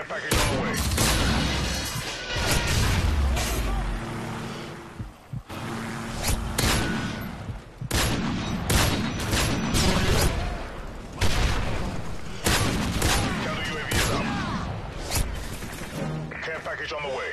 package on the way. Counter UAV is up. Care package on the way.